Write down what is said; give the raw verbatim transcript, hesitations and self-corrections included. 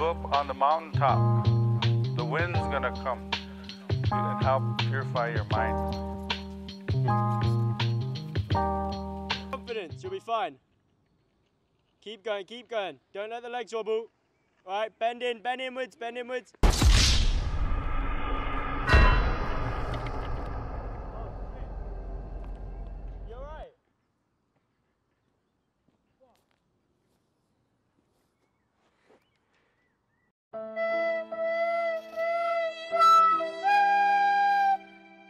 up on the mountaintop. The wind's gonna come and help purify your mind. Confidence, you'll be fine. Keep going, keep going. Don't let the legs wobble. All right, bend in, bend inwards, bend inwards.